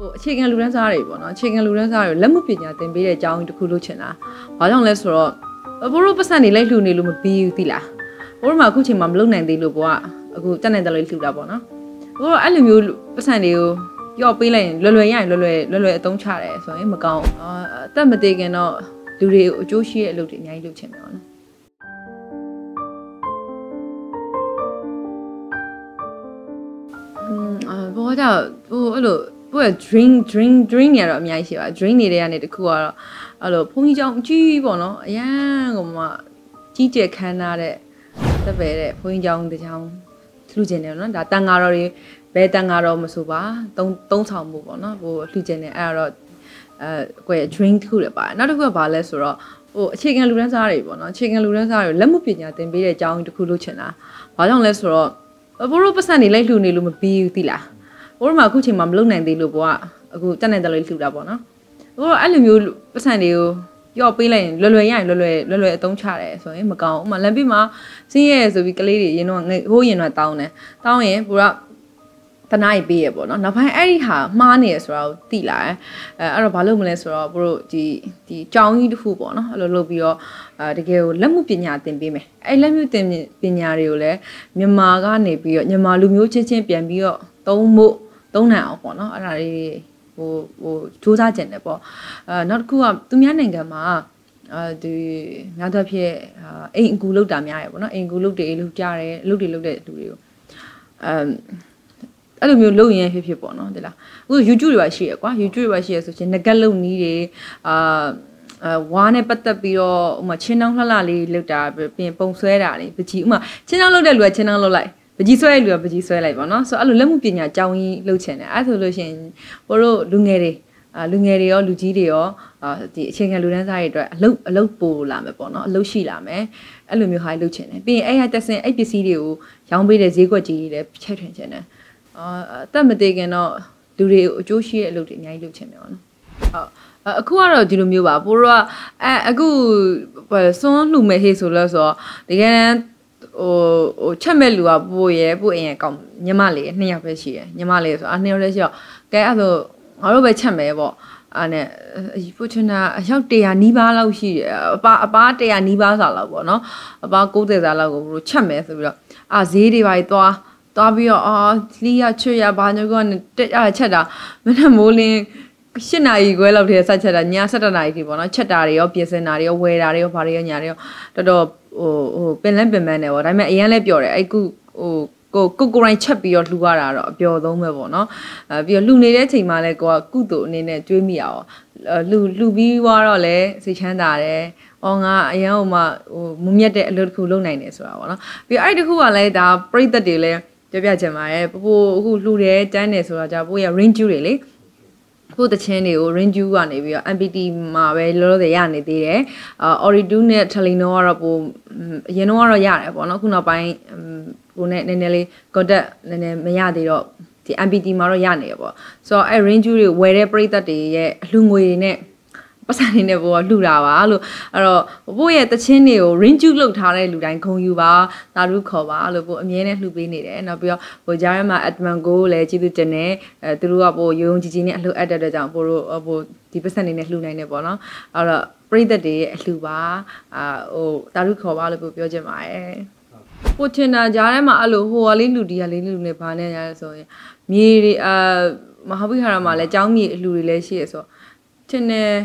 အခြေခံလူတန်းစားတွေပေါ့နော်အခြေခံလူတန်းစားတွေလက်မှုပညာသင်ပေးတဲ့အကြောင်းတစ်ခုလုပ်ချင်တာဘာကြောင့်လဲဆိုတော့ဘိုးတို့ပတ်စံနေလိုက်လှူနေလို့မပြီးဘူးသိလားဘိုးတို့မှအခုချိန်မှာမလုံနိုင်သေးလို့ပေါ့အခုတက်နေတယ်လို့လှူတာပေါ့နော်ဘိုးတို့အဲ့လိုမျိုးပတ်စံတွေကိုပြော့ပေးလိုက်ရင်လွယ်လွယ်ရရင်လွယ်လွယ်အသုံးချတယ်ဆိုရင်မကောင်းအသက်မသေးခင်တော့လူတွေကိုအကျိုးရှိတဲ့အလုပ်တွေအများကြီးလုပ်ချင်တယ်ပေါ့နော်ဘောကြောင့်ဟိုအဲ့လိုဘို့ drink နေရတော့အများကြီးရှိပါ drink နေတဲ့ကနေတခုကတော့အဲ့လိုဘုန်းကြီးเจ้าကြီးပေါ့နော်အရန်ကမှကြီးကျယ်ခမ်းနားတဲ့တက်ပဲတဲ့ဘုန်းကြီးเจ้าတချောင်းလှူကျင်တယ်နော်ဒါတန်ဃာတော်တွေဘယ်တန်ဃာတော်မဆိုပါသုံးဆောင်မှုပေါ့နော်ဟိုလှူကျင်တယ်အဲ့တော့ကိုယ် drink တခုလည်းပါတယ်နောက်တစ်ခုကဘာလဲဆိုတော့ဟိုအခြေခံလူတန်းစားတွေပေါ့နော်အခြေခံလူတန်းစားတွေလက်မှုပညာသင်ပေးတဲ့အကြောင်းတခုလုပ်ချင်တာဘာကြောင့်လဲဆိုတော့ဘိုးတို့ပတ်စံနေလိုက်လှူနေလို့မပြီးဘူးသိလားဘိုးတို့မှအခုချိန်မှာမလုံနိုင်သေးလို့ပေါ့အခုတက်နေတယ်လို့လှူတာပေါ့နော်ဘိုးတို့အဲ့လိုမျိုးပတ်စံတွေကိုပြော့ပေးလိုက်ရင်လွယ်လွယ်ရရင်လွယ်လွယ်အသုံးချတယ်ဆိုရင်မကောင်းဥမာလမ်းပြမှာစင်းရဲဆိုပြီးကလေးတွေရင်တော့ဟိုးရင်တော့တောင်းရင်ဘိုးကတနားရေးပေးရပေါ့နော်နောက်ပိုင်းအဲ့ဒီဟာမှားနေရဆိုတာကိုသိလာတယ်အဲ့တော့ဘာလို့မလဲဆိုတော့ဘိုးတို့ဒီကြောင်းကြီးတစ်ခုပေါ့နော်အဲ့လိုလုပ်ပြီးတော့တကယ်ကိုလက်မှုပညာသင်ပေးမယ်အဲ့လက်မှုပညာတွေကိုလည်းမြန်မာကနေပြီးတော့မြန်မာလူမျိုးချင်းပြန်ပြီးတော့သုံးနိုင်အောင်ပေါ့နော်အဲ့ဒါလေးဟိုစူးစမ်းကြတယ်ပေါ့နောက်တစ်ခုကသူများနိုင်ငံမှာဒီများသောဖြင့်အိမ်အကူလောက်တာများရပေါ့နော်အိမ်အကူလောက်တွေလောက်ကြတယ်လောက်တွေလောက်တဲ့လူတွေကိုအဲ့လိုမျိုးလုပ်ရင်ဖြစ်ပေါ့နော်ဒီလားအခု YouTube တွေပါရှိရကွာ YouTube တွေပါရှိရဆိုချင်းငကက်လုံနီးတွေဝါနဲ့ပတ်သက်ပြီးတော့ဥမာချင်းတောင်းလှလှလေးလောက်တာပြင်ပုံဆွဲတာလေးပကြီးဥမာချင်းတောင်းလောက်တဲ့လူကချင်းတောင်းလောက်လိုက်ပကြီးဆွဲတဲ့လူကပကြီးဆွဲလိုက်ပေါ့နော်ဆိုအဲ့လိုလက်မှုပညာကြောင်းကြီးလုပ်ချင်တယ်အဲ့ဆိုလို့ရှိရင်တို့လူငယ်တွေရောလူကြီးတွေရောဒီအခြေခံလူတန်းစားတွေအတွက်အလုပ်ပို့လာမယ်ပေါ့နော်အလုပ်ရှိလာမယ်အဲ့လိုမျိုးဟာလုပ်ချင်တယ်ပြီးရင်အဲ့ဟာတက်စင်အဲ့ပစ္စည်းတွေကိုရောင်းပေးတဲ့ဈေးကွက်ကြီးတွေလည်းချဲ့ထွင်ချင်တယ်အသက်မသေးခင်တော့လူတွေကိုအကျိုးရှိတဲ့အလုပ်တွေအများကြီးလုပ်ချင်တယ်ပေါ့နော်ဟုတ်အခုကတော့ဒီလိုမျိုးပါဘိုးတို့ကအခုစွန်းလှူမဲ့ဟေးဆိုလို့ဆိုတော့တကယ်တမ်းဟိုချက်မဲ့လူကပို့အိမ်ရဲ့ကောင်းညီမလေး2ယောက်ပဲရှိရယ်ညီမလေးဆို2ယောက်လည်းရှိတော့ကဲအဲ့ဆိုငါတို့ပဲချက်မယ်ပေါ့အဲ့နဲ့ပို့ချင်တာအယောက်100နီးပါးလောက်ရှိတယ်အပါ100နီးပါးစာလောက်ပေါ့နော်အပါ90စာလောက်ကိုဘို့တို့ချက်မယ်ဆိုပြီးတော့ဈေးတွေပါသွားပြီးတော့လီးရချွတ်ရဘာညကောချက်တာမနေ့မိုးလင်း8နာရီခွဲလောက်တည်းဆက်ချက်တာည7နာရီထိပေါ့နော်ချက်တာတွေရောပြင်ဆင်တာတွေရောဝယ်တာတွေရောဘာတွေရောညာတွေရောတော်တော်ဟိုပင်နေပေါ့ဒါပေမဲ့အရင်လည်းပြောတယ်အဲ့ကိုရိုင်းချက်ပြီးတော့လှူရတာတော့အပျော်သုံးပဲပေါ့နော်ပြီးတော့လှူနေတဲ့အချိန်မှာလည်းကိုကကုသိုလ်အနေနဲ့တွေးမိရအောင်လှူပြီးတော့လည်းစိတ်ချမ်းသာတယ်ငါအရင်ကမှမမြတ်တဲ့အလုပ်တစ်ခုလုပ်နိုင်တယ်ဆိုတာပေါ့နော်ပြီးအဲ့ဒီတစ်ခုကလည်းဒါပြိသက်တွေလည်းပြချင်ပါတယ်ပို့အခုလှူတယ်တန်းတယ်ဆိုတာじゃပို့ရ range တွေလေပို့တချင်းတွေကို range ကနေပြီးတော့ MPT မှာပဲလောလောဆယ်ရနေသေးတယ်Ori2 နဲ့ Talino ကတော့ပို့အရင်တော့ရတယ်ပေါ့နော်ခုနောက်ပိုင်းကိုနဲ့နည်းနည်းလေး contact နည်းနည်းမရသေးတော့ဒီ MPT မှာတော့ရနေရပေါ့ဆိုတော့အဲ့ range တွေဝယ်တဲ့ပရိသတ်တွေရဲ့အလှငွေတွေနဲ့ပတ်စံနေနဲ့ဘောလှူတာပါလို့အဲ့တော့ဘို့ရဲ့တချင်းတွေကို range လောက်ထားတဲ့လူတိုင်းခုံယူပါသာဓုခေါ်ပါလို့ဘို့အမြဲတမ်းလှူပေးနေတယ်နောက်ပြီးတော့ဟိုကြားထဲမှာ admin ကိုလည်းကျေးဇူးတင်တယ်သူတို့ကဘို့ရုံကြီးနဲ့အလှအပ်တဲ့အတွက်ကြောင့်ဘို့ဒီပတ်စံနေနဲ့လှူနိုင်တယ်ပေါ့နော်အဲ့တော့ပရိသတ်တွေရဲ့အလှူပါဟိုသာဓုခေါ်ပါလို့ဘို့ပြောချင်ပါတယ်ပိုချင်တာကြားထဲမှာအဲ့လိုဟိုကလေးလူဒီကလေးလူနဲ့ဘာနဲ့ရလဲဆိုရင်မြေတွေမဟာဝိဟာရမှာလည်းကျောင်းမြေအလှူတွေလည်းရှိရဆိုထင်တယ်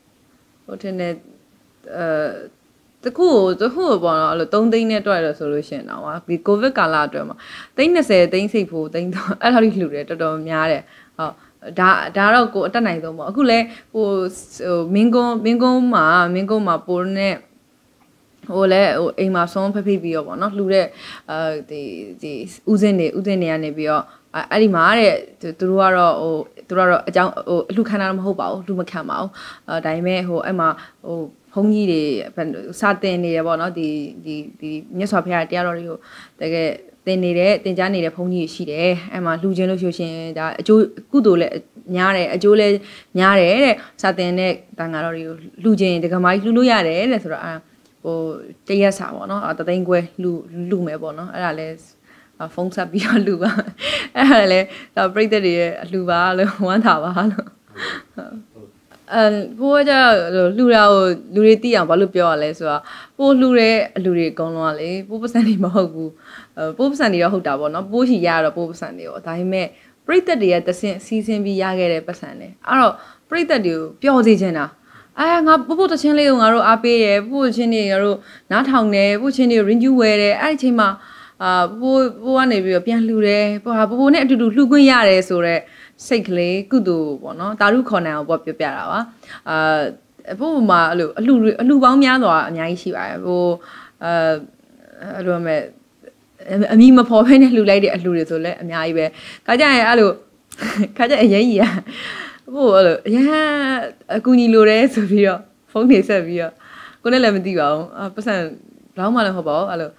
တခုပေါ့နော်အဲ့လို3သိန်းနဲ့တွက်ရဆိုလို့ရှိရင်တော့ဒီကိုဗစ်ကာလအတွက်မှာ30သိန်းစိတ်ဖို့သိန်းတော့အဲ့လိုလှူတယ်တော်တော်များတယ်ဟုတ်ဒါတော့ကိုအတက်နိုင်ဆုံးပေါ့အခုလဲဟိုမင်းကုန်းမှာပိုးနဲ့ဟိုလဲဟိုအိမ်မှာဆုံးဖိပြီးတော့ပေါ့နော်လှူတဲ့ဒီဥစဉ်တွေကနေပြီးတော့အဲ့ဒီမှာတဲ့သူတို့ကတော့အကြောင်းအလှခံတာတော့မဟုတ်ပါဘူးလူမခံပါဘူးဒါပေမဲ့ဟိုအဲ့မှာဟိုဘုန်းကြီးတွေစာတင်နေတယ်ပေါ့နော်ဒီမြတ်စွာဘုရားတရားတော်တွေကိုတကယ်တင်ကြားနေတဲ့ဘုန်းကြီးရှိတယ်အဲ့မှာလှူခြင်းလို့ဆိုရှင်ဒါအကျိုးကုသိုလ်လည်းများတယ်အကျိုးလည်းများတယ်တဲ့စာတင်တဲ့တန်ဃာတော်တွေကိုလှူခြင်းဒကမာကြီးလှူလို့ရတယ်တဲ့ဆိုတော့ဟိုတရက်စာပေါ့နော်တသိန်းခွဲလှူမယ်ပေါ့နော်အဲ့ဒါလဲဖုန်းဆက်ပြီးတော့လူပါအဲ့ဒါလည်းဒါပြိတ္တတွေရဲ့လူပါလို့ဝမ်းသာပါလို့ဘိုးကလူတာကိုလူတွေသိအောင်ဘာလို့ပြောရလဲဆိုတော့ပိုးလှူတဲ့အလူတွေအကုန်လုံးကလေပိုးပစံတွေမဟုတ်ဘူးပိုးပစံတွေတော့ဟုတ်တာပေါ့နော်ပိုးရှိရတော့ပိုးပစံတွေရောဒါပေမဲ့ပြိတ္တတွေရဲ့တဆင့်စီးဆင်းပြီးရခဲ့တဲ့ပစံတွေအဲ့တော့ပြိတ္တတွေကိုပျော်စေချင်တာငါပို့တချင်းလေးကိုငါတို့အားပေးတယ်ပို့ချင်းတွေငါတို့နားထောင်တယ်ပို့ချင်းတွေ review ဝယ်တယ်အဲ့ဒီအချိန်မှာပိုးကနေပြီးတော့ပြန်လှူတယ်ပိုးနဲ့အတူတူလှူခွင့်ရတယ်ဆိုတော့စိတ်ကလေးကုသိုလ်ပေါ့နော်တာရုခေါ်နိုင်အောင်ပေါ့ပြောပြတာပါပို့မှာအဲ့လိုအလှပေါင်းများစွာအများကြီးရှိပါတယ်အဲ့လိုမဲ့အမီမဖော်ဖဲနဲ့လှူလိုက်တဲ့အလှတွေဆိုလဲအများကြီးပဲခါကြရင်အဲ့လိုခါကြအရင်ကြီးပို့အဲ့လိုအရန်အကူညီလိုတယ်ဆိုပြီးတော့ဖုန်းနေဆက်ပြီးတော့ကိုနဲ့လည်းမသိပါဘူးပတ်စံဘလောက်မှလည်းဟုတ်ပါဘူးအဲ့လို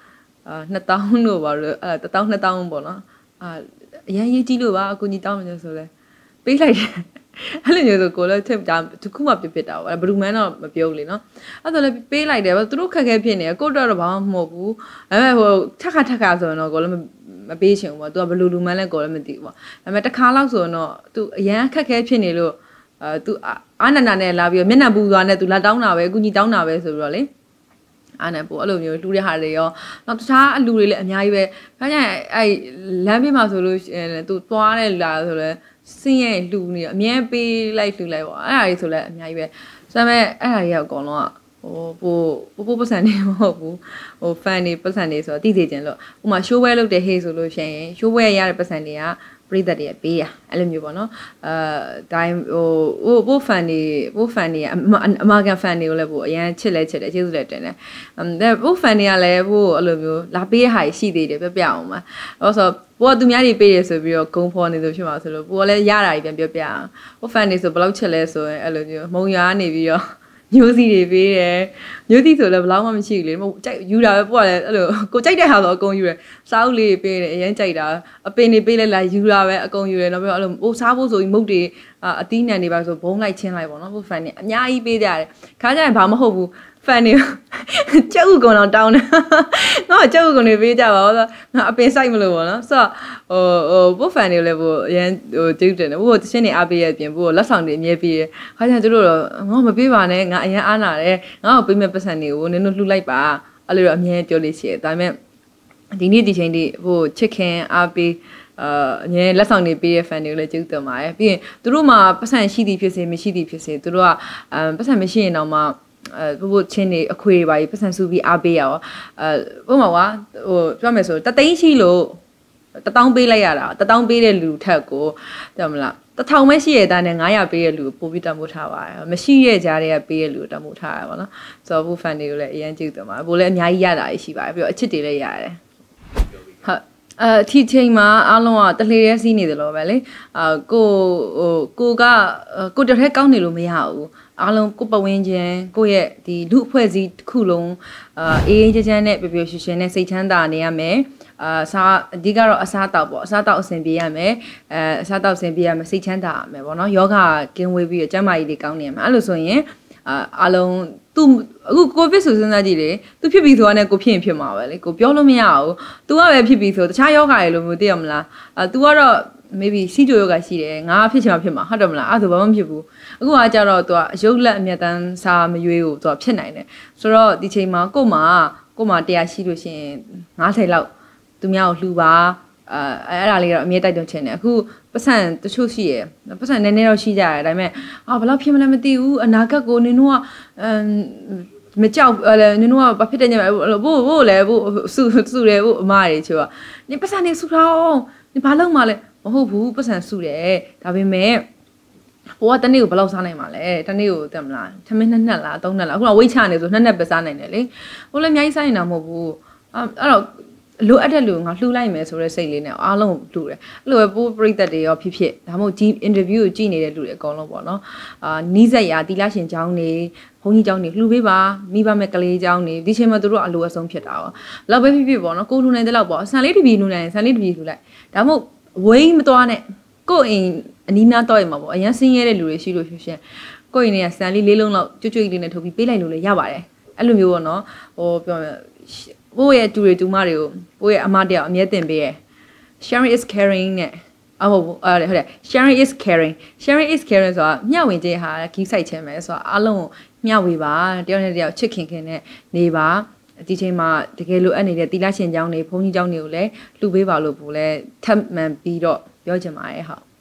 2000လို့ပါလို့အဲ့1000 2000ပေါ့နော်အရင်ရေးကြည့်လို့ပါအကူကြီးတောင်းနေဆိုလဲပေးလိုက်တယ်အဲ့လိုမျိုးဆိုကိုလည်းထပ်တခုမှပြတာပေါ့ဘယ်သူမှန်းတော့မပြောဘူးလေနော်အဲ့ဒါလည်းပေးလိုက်တယ်သူတို့ခက်ခဲဖြစ်နေတယ်ကိုတော့ဘာမှမဟုတ်ဘူးဒါပေမဲ့ဟိုထက်ခါဆိုရင်တော့ကိုလည်းမပေးချင်ဘူးပေါ့သူကဘယ်လိုလူမှန်းလဲကိုလည်းမသိဘူးပေါ့ဒါပေမဲ့တစ်ခါလောက်ဆိုရင်တော့သူအရန်ခက်ခဲဖြစ်နေလို့သူအာနန္ဒာနဲ့လာပြီးမျက်နှာပူသွားနဲ့သူလာတောင်းတာပဲအကူကြီးတောင်းတာပဲဆိုပြီးတော့လေအားနဲ့ပို့အဲ့လိုမျိုးလှူတဲ့ဟာတွေရောနောက်တခြားအလူတွေလည်းအများကြီးပဲဒါကြောင့်အဲ့လမ်းပြမှာဆိုလို့သူသွားတဲ့လာဆိုလဲစင်းရဲ့လှူနေအမြဲပေးလိုက်လှူလိုက်ပေါ့အဲ့ဒါတွေဆိုလဲအများကြီးပဲဒါပေမဲ့အဲ့ဒါတွေကအကုန်လုံးကပို့ပတ်စံနေမဟုတ်ဘူးfan နေပတ်စံနေဆိုတော့တည်သေးခြင်းလို့ဥမာ show wear လုပ်တဲ့ hey ဆိုလို့ရှိရင် show wear ရတဲ့ပတ်စံတွေကပြိတ္တတွေပေးရအဲ့လိုမျိုးပေါ့နော်ဒါပို့ fan တွေအမာကန် fan တွေကိုလည်းပို့အရန်ချစ်တယ်ကျေးဇူးလည်းတင်တယ်ဒါပို့ fan တွေကလည်းပို့အဲ့လိုမျိုးလာပေးတဲ့ဟာရှိသေးတယ်ပြအောင်ပါအဲ့ဆိုပို့ကသူများတွေပေးရဆိုပြီးတော့ဂုံဖော်နေလို့ဖြစ်မှာဆိုလို့ပို့ကလည်းရတာကြီးပြန်ပြအောင်ပို့ fan တွေဆိုဘယ်လောက်ချစ်လဲဆိုရင်အဲ့လိုမျိုးမုံရွာနေပြီးတော့မျိုးစီတွေပေးတယ်မျိုးစီဆိုလည်းဘလောက်မှမရှိဘူးလေမဟုတ်ကြိုက်ယူတာပဲပို့ကလည်းအဲ့လိုကိုကြိုက်တဲ့ဟာဆိုအကုန်ယူတယ်စားအုပ်လေးပေးတယ်အရင်ကြိုက်တာအပင်တွေပေးလိုက်လာယူတာပဲအကုန်ယူတယ်နောက်ပြီးတော့အဲ့လိုစားဖို့ဆိုပြီးမုတ်တွေအသီးနှံတွေပါဆိုဘုံလိုက်ချင်းလိုက်ပေါ့နော်ပို့ fan တွေအများကြီးပေးကြတယ်ခါကြရင်ဘာမဟုတ်ဘူး fan တွေကျုပ်ကောင်တော့တောင်းတယ်ငါကျုပ်ကောင်တွေပေးကြပါဦးဆိုငါအပင်စိုက်မလို့ပေါ့နော်ဆိုတော့ပို့ fan တွေလည်းပို့အရင်ကျုပ်တယ်နော်ပို့တချင်းတွေအားပေးရအပြင်ပို့လက်ဆောင်တွေအမြဲပေးရခါကြရင်တို့တော့ငါမပေးပါနဲ့ငါအရင်အားနာတယ်ငါ့ကိုပေးမဲ့ပတ်စံတွေကိုနင်တို့လှူလိုက်ပါအဲ့လိုတော့အမြဲပြောလို့ရှိတယ်ဒါပေမဲ့ဒီနေ့ဒီချိန်ဒီပို့ချစ်ခင်အားပေးအငယ်လက်ဆောင်တွေပေးတဲ့ fan တွေကိုလည်းကျေးဇူးတင်ပါတယ်ပြီးရင်သူတို့မှာပတ်စံရှိသည်ဖြစ်စေမရှိသည်ဖြစ်စေသူတို့ကပတ်စံမရှိရင်တော့မှပို့ချင်းတွေအခွေတွေပါပတ်စံစုပြီးအားပေးရအောင်ပုံမှာပြောမယ်ဆိုတသိန်းရှိလို့1000ပေးလိုက်ရတာ1000ပေးတဲ့လူထက်ကိုပြောမလား1000ပဲရှိရတဲ့နဲ့900ပေးတဲ့လူကိုပို့ပြီးတမိုးထားပါတယ်မရှိတဲ့ကြားတွေကပေးတဲ့လူကိုတမိုးထားရပါတော့ဆိုတော့ဘူး fan တွေကိုလည်းအရင်ကျေးဇူးတင်ပါတယ်ပို့လည်းအများကြီးရတာရှိပါတယ်ပြီးတော့အချစ်တွေလည်းရတယ်ဟုတ်ထီချိန်မှာအားလုံးကတလှေရဲစီးနေတယ်လို့ပဲလေကိုတထဲကောင်းနေလို့မရဘူးအားလုံးကိုပဝင်းချင်းကိုရဲ့ဒီလူအဖွဲ့အစည်းတစ်ခုလုံးအေးချမ်းနဲ့ပျော်ပျော်ရွှင်ရွှင်နဲ့စိတ်ချမ်းသာနေရမယ်စားအဓိကတော့အစားတောက်ပေါ့အစားတောက်အဆင်ပြေရမယ်အစားတောက်အဆင်ပြေရမယ်စိတ်ချမ်းသာရမယ်ပေါ့နော်ယောဂကင်းဝေးပြီးတော့ကျန်းမာရေးတွေကောင်းနေရမယ်အဲ့လိုဆိုရင်အားလုံးသူအခုကိုဗစ်ဆိုစဉ်းစားကြည့်လေသူဖြစ်ပြီးဆိုတာနဲ့ကိုဖြစ်ရင်ဖြစ်မှာပဲလေကိုပြောလို့မရဘူး तू ကပဲဖြစ်ပြီးဆိုတခြားယောဂတွေလို့မသိရမလား तू ကတော့ maybe စီကြိုယောဂရှိတယ်ငါဖြစ်ချင်မှဖြစ်မှာဟုတ်တယ်မလားအဲ့ဒါဘာမှမဖြစ်ဘူးအခုကကြတော့ तू အယုတ်လက်အမျက်တန်းစားမရွေးကို तू ဖြစ်နိုင်တယ်ဆိုတော့ဒီချိန်မှာကို့မှာတရားရှိလို့ရှိရင်90လောက်သူများကိုလှူပါအဲ့ဒါလေးတော့အမြဲတိုက်တွန်းချင်တယ်အခုပတ်စံတချို့ရှိရယ်ပတ်စံနည်းနည်းတော့ရှိကြရတယ်ဒါပေမဲ့ဘယ်လောက်ဖြစ်မလဲမသိဘူးအနာဂတ်ကိုနင်တို့ကမကြောက်နင်တို့ကဘာဖြစ်တဲ့ညဘို့လည်းဘို့စုတယ်ဘို့အမတွေချို့ကနင်ပတ်စံနေစုထားအောင်နင်ဘာလုပ်မှလဲမဟုတ်ဘူးပတ်စံစုတယ်ဒါပေမဲ့ဘိုးကတနေ့ကိုဘယ်လောက်စားနိုင်မှာလဲတနေ့ကိုတက်မလားထမင်း2နှစ်လား3နှစ်လားအခုတော့ဝိတ်ချနေဆို2နှစ်ပဲစားနိုင်တယ်လေဘိုးလည်းအများကြီးစားနေတာမဟုတ်ဘူးအဲ့တော့လိုအပ်တဲ့လူငါလှူလိုက်မယ်ဆိုတဲ့စိတ်လေးနဲ့အားလုံးလှူတယ်အဲ့လိုပဲပိုးပရိသတ်တွေရောဖြစ်ဒါမှမဟုတ်ဒီ interview ကိုကြည့်နေတဲ့လူတွေအကုန်လုံးပေါ့နော်နီးစက်ရာတီလာရှင်ကျောင်းနေဘုန်းကြီးကျောင်းနေလှူပေးပါမိဘမဲ့ကလေးကျောင်းနေဒီချိန်မှာတို့အလိုအဆုံးဖြစ်တာရောလောက်ပဲဖြစ်ပေါ့နော်ကိုလှူနိုင်တဲ့လောက်ပေါ့ဆန်လေးတစ်ပြည်လှူနိုင်ဆန်လေးတစ်ပြည်လှူလိုက်ဒါမှမဟုတ်ဝိန်းမသွားနဲ့ကို့အိမ်အနီးနားတော့ရမှာပေါ့အရင်ဆင်းရဲတဲ့လူတွေရှိလို့ရှင်ကို့အိမ်တွေကဆန်လေး4လုံးလောက်ကျွတ်လေးနဲ့ထုတ်ပြီးပေးလိုက်လို့လည်းရပါတယ်အဲ့လိုမျိုးပေါ့နော်ပြောဘိုးရဲ့တူတွေတူမတွေကိုဘိုးရဲ့အမတယောက်အမြဲတင်ပေးရ sharing is caring နဲ့ဟုတ်တယ် sharing is caring ဆိုတာမျှဝေခြင်းဟာဂီးဆိုင်ခြင်းပဲဆိုတော့အားလုံးကိုမျှဝေပါတယောက်နဲ့တယောက်ချစ်ခင်ခင်နဲ့နေပါဒီချိန်မှာတကယ်လို့အဲ့နေတဲ့တီလာရှင်เจ้าတွေဘုန်းကြီးเจ้าတွေကိုလည်းလှူပေးပါလို့ပို့လဲထပ်မံပြီးတော့ပြောချင်ပါတယ်ဟုတ်